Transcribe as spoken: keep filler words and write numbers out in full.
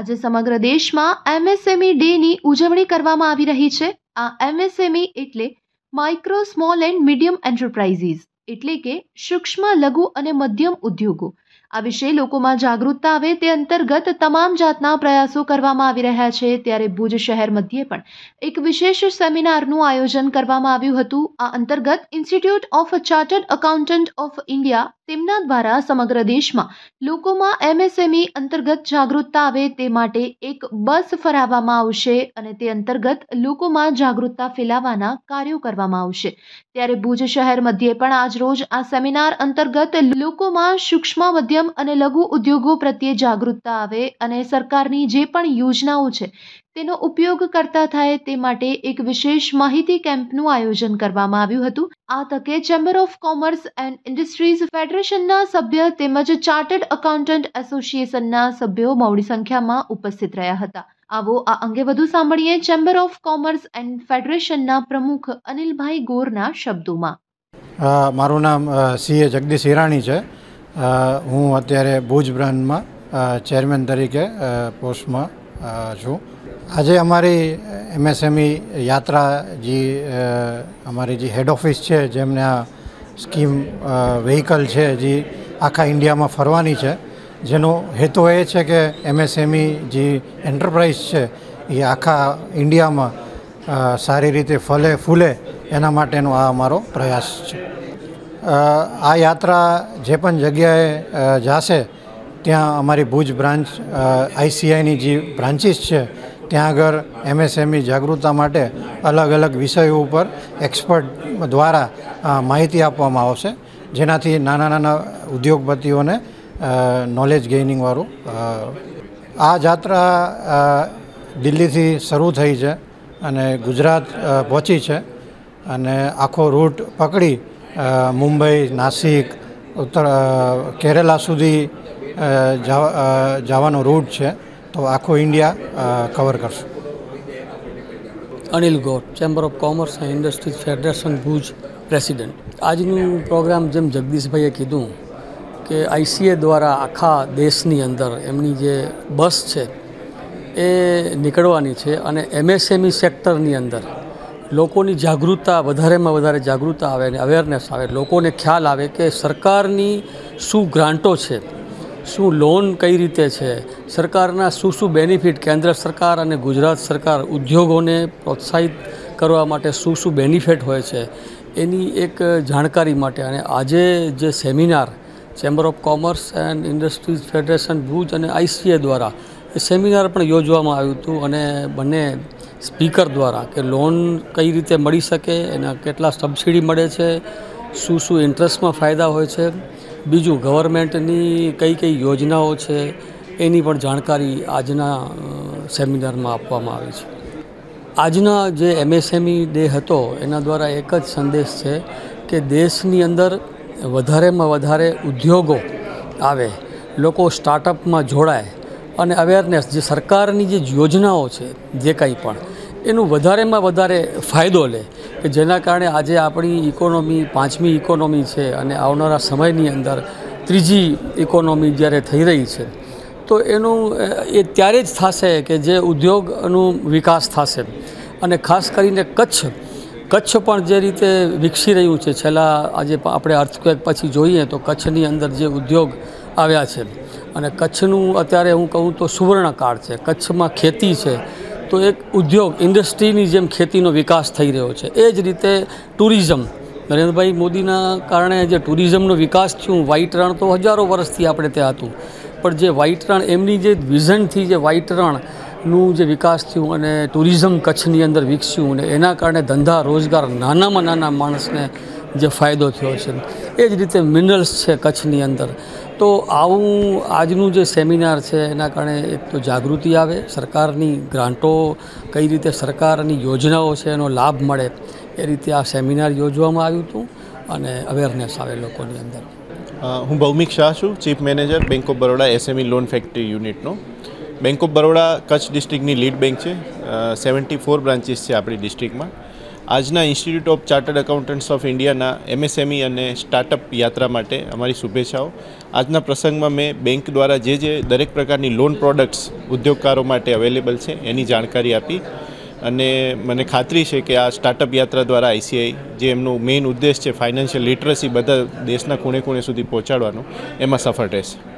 આજે સમગ્ર દેશમાં એમએસએમઈ ડેની ઉજવણી કરવામાં આવી રહી છે। આ એમએસએમઈ એટલે micro small and medium enterprises એટલે કે સૂક્ષ્મ લઘુ અને મધ્યમ ઉદ્યોગો। આ વિશે લોકોમાં જાગૃતતા આવે તે અંતર્ગત તમામ જાતના પ્રયાસો કરવામાં આવી રહ્યા છે। ત્યારે ભુજ શહેર મધ્યે પણ એક વિશેષ સેમિનારનું આયોજન કરવામાં આવ્યું હતું। આ અંતર્ગત institute of chartered accountant of India તેમના દ્વારા સમગ્ર દેશમાં લોકોમાં એમએસએમઈ અંતર્ગત જાગૃતતા આવે તે માટે એક બસ ફરાવવામાં આવશે અને તે અંતર્ગત લોકોમાં જાગૃતતા ફેલાવવાના કાર્યો કરવામાં આવશે। ત્યારે ભુજ શહેર મધ્યે પણ આજ રોજ આ સેમિનાર અંતર્ગત લોકોમાં સૂક્ષ્મ મધ્યમ અને લઘુ ઉદ્યોગો પ્રત્યે જાગૃતતા આવે અને સરકારની જે પણ યોજનાઓ છે તેનો ઉપયોગ કરતા થાય તે માટે એક વિશેષ માહિતી કેમ્પનું આયોજન કરવામાં આવ્યું હતું। આ તકે chamber of commerce and industries ફેડરેશનના સભ્ય તેમજ ચાર્ટર્ડ એકાઉન્ટન્ટ એસોસિએશનના સભ્યો બહોળી સંખ્યામાં ઉપસ્થિત રહ્યા હતા। આવો આ અંગે વધુ સાંભળીએ ચેમ્બર ઓફ કોમર્સ એન્ડ ફેડરેશનના પ્રમુખ અનિલભાઈ ગોરના શબ્દોમાં। મારું નામ સીએ જગદીશ હિરાણી છે। હું અત્યારે ભુજ બ્રાન્ચમાં ચેરમેન તરીકે પોસ્ટમાં છું। આજે અમારી એમએસએમઈ યાત્રા જે અમારી જે હેડ ઓફિસ છે જેમને આ સ્કીમ વ્હીકલ છે જે આખા ઇન્ડિયામાં ફરવાની છે, જેનો હેતુ એ છે કે એમએસએમઈ જે એન્ટરપ્રાઇઝ છે એ આખા ઇન્ડિયામાં સારી રીતે ફલે ફૂલે એના માટેનો આ અમારો પ્રયાસ છે। આ યાત્રા જે પણ જગ્યાએ જશે ત્યાં અમારી ભુજ બ્રાન્ચ આઈસીઆઈની જે બ્રાન્ચીસ છે ત્યાં આગળ એમએસએમઈ જાગૃતતા માટે અલગ અલગ વિષયો ઉપર એક્સપર્ટ દ્વારા માહિતી આપવામાં આવશે, જેનાથી નાના નાના ઉદ્યોગપતિઓને નોલેજ ગેઇનિંગવાળું આ યાત્રા દિલ્હીથી શરૂ થઈ છે અને ગુજરાત પહોંચી છે અને આખો રૂટ પકડી મુંબઈ, નાસિક, ઉત્તર કેરેલા સુધી જવાનો રૂટ છે, તો આખો ઇન્ડિયા કવર કરશું। Anil Gor, chamber of commerce and industries federation Bhuj president. આજનું પ્રોગ્રામ જેમ જગદીશભાઈએ કીધું કે આઈસીએ દ્વારા આખા દેશની અંદર એમની જે બસ છે એ નીકળવાની છે અને એમએસએમઈ સેક્ટરની અંદર લોકોની જાગૃતતા વધારેમાં વધારે જાગૃતતા આવે અને અવેરનેસ આવે, લોકોને ખ્યાલ આવે કે સરકારની શું ગ્રાન્ટો છે, શું લોન કઈ રીતે છે, સરકારના શું શું બેનિફિટ કેન્દ્ર સરકાર અને ગુજરાત સરકાર ઉદ્યોગોને પ્રોત્સાહિત કરવા માટે શું શું બેનિફિટ હોય છે એની એક જાણકારી માટે અને આજે જે seminar chamber of commerce and industries federation Bhuj અને આઈસીએ દ્વારા એ સેમિનાર પણ યોજવામાં આવ્યું હતું અને બંને સ્પીકર દ્વારા કે લોન કઈ રીતે મળી શકે, એના કેટલા સબસિડી મળે છે, શું શું ઇન્ટરેસ્ટમાં ફાયદા હોય છે, બીજું ગવર્મેન્ટની કઈ કઈ યોજનાઓ છે એની પણ જાણકારી આજના સેમિનારમાં આપવામાં આવી છે। આજના જે એમએસએમઈ ડે હતો એના દ્વારા એક જ સંદેશ છે કે દેશની અંદર વધારેમાં વધારે ઉદ્યોગો આવે, લોકો સ્ટાર્ટઅપમાં જોડાય અને અવેરનેસ જે સરકારની જે યોજનાઓ છે જે કંઈ પણ એનું વધારેમાં વધારે ફાયદો લે કે જેના કારણે આજે આપણી ઇકોનોમી પાંચમી ઇકોનોમી છે અને આવનારા સમયની અંદર ત્રીજી ઇકોનોમી જ્યારે થઈ રહી છે તો એનું એ ત્યારે જ થશે કે જે ઉદ્યોગનું વિકાસ થશે અને ખાસ કરીને કચ્છ કચ્છ પણ જે રીતે વિકસી રહ્યું છે છેલ્લા આજે આપણે અર્થક્વેક પછી જોઈએ તો કચ્છની અંદર જે ઉદ્યોગ આવ્યા છે અને કચ્છનું અત્યારે હું કહું તો સુવર્ણકાળ છે, કચ્છમાં ખેતી છે તો એક ઉદ્યોગ ઇન્ડસ્ટ્રીની જેમ ખેતીનો વિકાસ થઈ રહ્યો છે। એ જ રીતે ટુરિઝમ નરેન્દ્રભાઈ મોદીના કારણે જે ટુરિઝમનો વિકાસ થયું, વ્હાઇટ રણ તો હજારો વર્ષથી આપણે ત્યાં હતું પણ જે વ્હાઇટ રણ એમની જે વિઝનથી જે વ્હાઇટ રણનું જે વિકાસ થયું અને ટુરિઝમ કચ્છની અંદર વિકસ્યું અને એના કારણે ધંધા રોજગાર નાનામાં નાના માણસને જે ફાયદો થયો છે। એ જ રીતે મિનરલ્સ છે કચ્છની અંદર, તો આવું આજનું જે સેમિનાર છે એના કારણે એક તો જાગૃતિ આવે, સરકારની ગ્રાન્ટો કઈ રીતે સરકારની યોજનાઓ છે એનો લાભ મળે એ રીતે આ સેમિનાર યોજવામાં આવ્યું હતું અને અવેરનેસ આવે લોકોની અંદર। હું ભૌમિક શાહ છું, chief manager bank of Baroda SME loan factory યુનિટનો। બેંક ઓફ બરોડા કચ્છ ડિસ્ટ્રિક્ટની લીડ બેંક છે, સેવન્ટી ફોર બ્રાન્ચીસ છે આપણી ડિસ્ટ્રિક્ટમાં આજના institute of chartered accountants of ઇન્ડિયાના એમએસએમઈ અને સ્ટાર્ટઅપ યાત્રા માટે અમારી શુભેચ્છાઓ. આજના પ્રસંગમાં મેં બેંક દ્વારા જે જે દરેક પ્રકારની લોન પ્રોડક્ટ્સ ઉદ્યોગકારો માટે અવેલેબલ છે એની જાણકારી આપી અને મને ખાતરી છે કે આ સ્ટાર્ટઅપ યાત્રા દ્વારા આઈસીઆઈ જે એમનું મેઇન ઉદ્દેશ છે ફાઇનાન્શિયલ લિટરસી બધા દેશના ખૂણે ખૂણે સુધી પહોંચાડવાનો એમાં સફળ રહેશે.